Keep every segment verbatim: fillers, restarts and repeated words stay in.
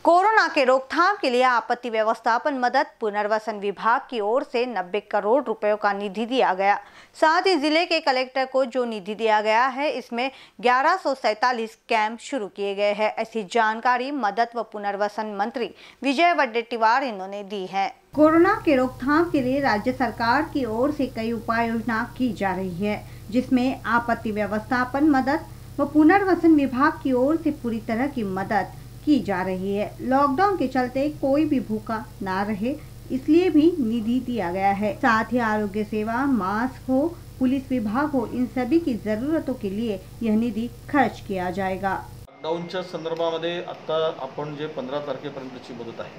Corona के रोकथाम के लिए आपत्ति व्यवस्थापन मदद पुनर्वसन विभाग की ओर से नब्बे करोड़ रुपयों का निधि दिया गया। साथ ही जिले के कलेक्टर को जो निधि दिया गया है, इसमें ग्यारह सौ सैतालीस कैंप शुरू किए गए हैं। ऐसी जानकारी मदद व पुनर्वसन मंत्री विजय वडेट्टीवार इन्होंने दी है। कोरोना के रोकथाम के लिए राज्य सरकार की ओर से कई उपाय योजना की जा रही है, जिसमें आपत्ति व्यवस्थापन मदद व पुनर्वसन विभाग की ओर से पूरी तरह की मदद की जा रही है। लॉकडाउन के चलते कोई भी भूखा ना रहे, इसलिए भी निधि दिया गया है। साथ ही आरोग्य सेवा, मास्क हो, पुलिस विभाग हो, इन सभी की जरूरतों के लिए यह निधि खर्च किया जाएगा। लॉकडाऊनच्या संदर्भामध्ये आता आपण जे पंधरा तारखेपर्यंतची मुदत आहे,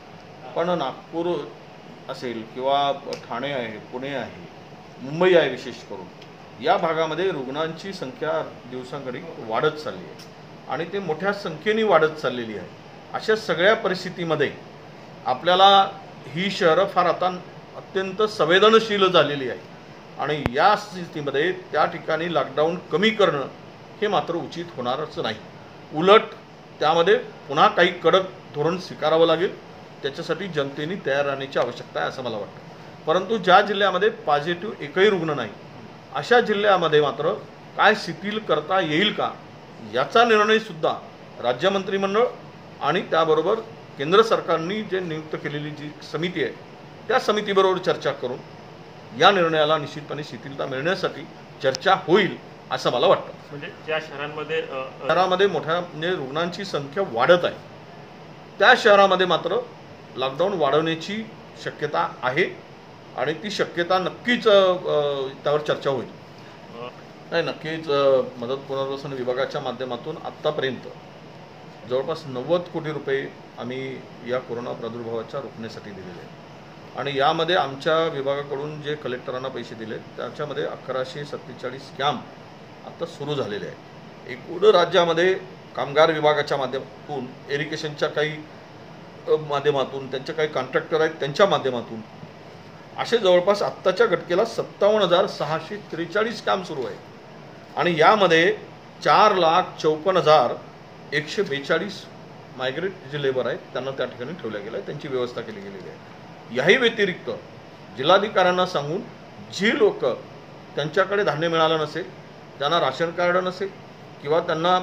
पण नागपूर असेल किंवा ठाणे आहे, पुणे आहे, मुंबई आहे, विशेष करून या भागामध्ये रुग्णांची संख्या दिवसांकडे वाढत चालली आहे आणि ते मोठ्या संख्येने वाढत चाललेली आहे। अशा सगळ्या परिस्थितीमध्ये आपल्याला ही शहरं फार आता अत्यंत संवेदनशील झालेली आहे आणि या स्थितीमध्ये त्या ठिकाणी लॉकडाऊन कमी करणं हे मात्र उचित होणारच नाही। उलट त्यामध्ये पुन्हा काही कडक धोरण स्वीकारावं लागेल। त्याच्यासाठी जनतेने तयार राहण्याची आवश्यकता आहे असं मला वाटतं। परंतु ज्या जिल्ह्यामध्ये पॉझिटिव्ह एकही रुग्ण नाही, अशा जिल्ह्यामध्ये मात्र काय शिथिल करता येईल का याचा निर्णय सुद्धा राज्य मंत्रिमंडळ आणि त्याबरोबर केंद्र सरकारने जे नियुक्त केलेली जी समिती आहे, त्या समितीबरोबर चर्चा करून या निर्णयाला निश्चितपणे शिथिलता मिळण्यासाठी चर्चा होईल असं मला वाटतं। म्हणजे ज्या शहरांमध्ये शहरामध्ये मोठ्या म्हणजे रुग्णांची संख्या वाढत आहे, त्या शहरामध्ये मात्र लॉकडाऊन वाढवण्याची शक्यता आहे आणि ती शक्यता नक्कीच त्यावर चर्चा होईल। नाही, नक्कीच मदत पुनर्वसन विभागाच्या माध्यमातून आत्तापर्यंत जवळपास नव्वद कोटी रुपये आम्ही या कोरोना प्रादुर्भावाच्या रोखण्यासाठी दिलेले आहेत आणि यामध्ये आमच्या विभागाकडून जे कलेक्टरांना पैसे दिले त्याच्यामध्ये अकराशे सत्तेचाळीस कॅम्प आता सुरू झालेले आहेत। एकूण राज्यामध्ये कामगार विभागाच्या माध्यमातून, इरिगेशनच्या काही माध्यमातून, त्यांचे काही कॉन्ट्रॅक्टर आहेत त्यांच्या माध्यमातून असे जवळपास आत्ताच्या घटकेला सत्तावन्न हजार सहाशे त्रेचाळीस कॅम्प सुरू आहेत आणि यामध्ये चार लाख चौपन्न हजार एकशे बेचाळीस मायग्रेट जे लेबर आहेत त्यांना त्या ठिकाणी ठेवल्या गेलं आहे, त्यांची व्यवस्था केली गेलेली आहे। याही व्यतिरिक्त जिल्हाधिकाऱ्यांना सांगून जी लोक त्यांच्याकडे धान्य मिळालं नसेल, त्यांना राशन कार्ड नसेल किंवा त्यांना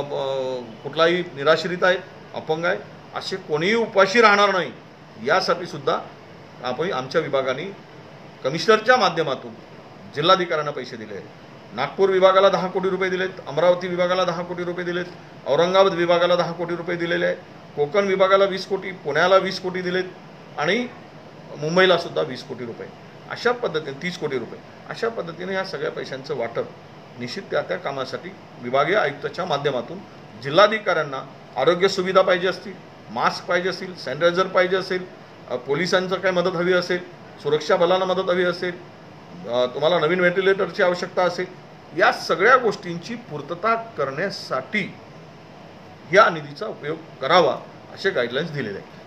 कुठलाही निराश्रित आहे, अपंग आहे, असे कोणीही उपाशी राहणार नाही यासाठी सुद्धा आपण आमच्या विभागाने कमिशनरच्या माध्यमातून जिल्हाधिकाऱ्यांना पैसे दिले आहेत। नागपूर विभागाला दहा कोटी रुपये दिलेत, अमरावती विभागाला दहा कोटी रुपये दिलेत, औरंगाबाद विभागाला दहा कोटी रुपये दिलेले आहेत, कोकण विभागाला वीस कोटी, पुण्याला वीस कोटी दिलेत आणि मुंबईला सुद्धा वीस कोटी रुपये, अशा पद्धतीने तीस कोटी रुपये अशा पद्धतीने या सगळ्या पैशांचं वाटप निश्चित त्या त्या कामासाठी विभागीय आयुक्ताच्या माध्यमातून जिल्हाधिकाऱ्यांना आरोग्य सुविधा पाहिजे असतील, मास्क पाहिजे असेल, सॅनिटायझर पाहिजे असेल, पोलिसांचं काय मदत हवी असेल, सुरक्षा बलांना मदत हवी असेल, तुम्हाला नवीन व्हेंटिलेटरची आवश्यकता असेल, या सगळ्या गोष्टींची पूर्तता करण्यासाठी या निधीचा उपयोग करावा असे गाईडलाईन्स दिलेले आहेत।